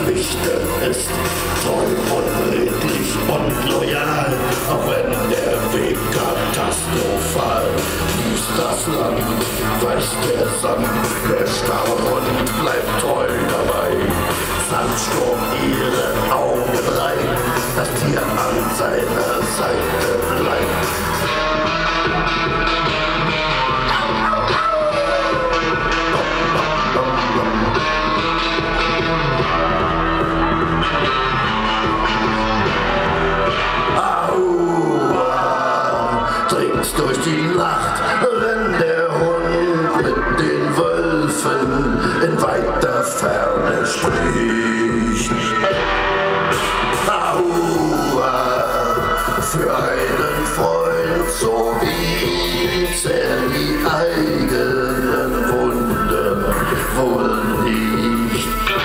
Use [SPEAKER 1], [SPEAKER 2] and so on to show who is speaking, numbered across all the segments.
[SPEAKER 1] Pflichten ist, treu und redlich und loyal, auch wenn der Weg katastrophal liest das Land, weicht der Sand, der Starrhund bleibt treu dabei. Sandsturm ihre Augen rein, das Tier an seiner Seite bleibt. Durch die Nacht, wenn der Hund mit den Wölfen in weiter Ferne spricht. Aua, für einen Freund so wie zählen die eigenen Wunden wohl nicht.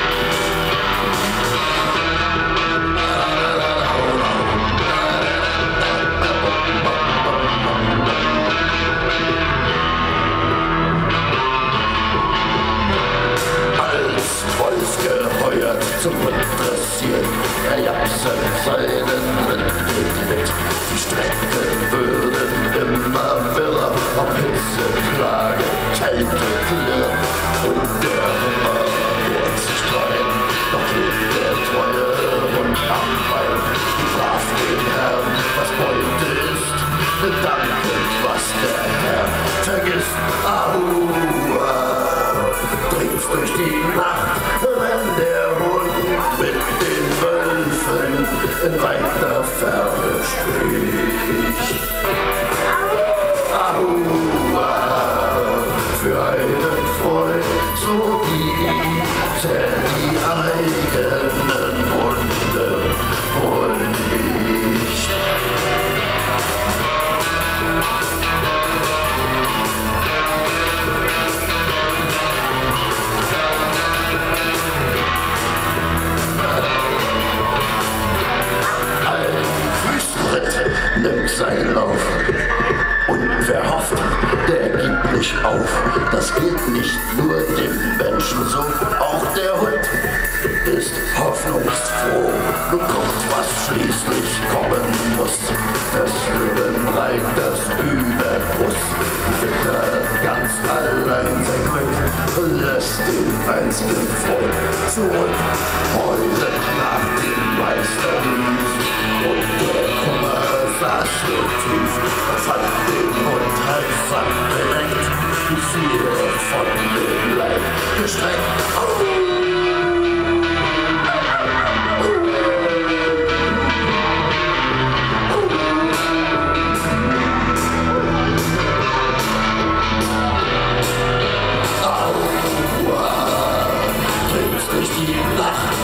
[SPEAKER 1] Geheuert zum Interessieren, er japset seinen Ritt mit. Die Strecken würden immer wirrer, ob Hitze, Plage, Kälte, Klirr. Und der Hummer wird sich freuen, doch lebt der treue Hund am Bein. Brav den Herrn, was Beute ist, bedankend, was der Herr vergisst. Ahua, dringst durch die Nacht, wenn der Hund mit den Wölfen in weiter Ferne spricht. Aua, für einen Freund so gibt er die eigenen Wunden wohl nicht. Nimmt seinen Lauf und wer hofft, der gibt nicht auf. Das geht nicht nur dem Menschen so, auch der Hund ist hoffnungsfroh. Nun kommt, was schließlich kommen muss. Das Leben reicht das Überdruss. Wittert ganz allein sein Glück, lässt den einzigen Freund zurück. Heute nach dem Meisterdienst und der Kummer saß so tief, fand den Hund halb verdreckt, die Vier von dem Leib gestreckt. Aua, dringst durch die Nacht,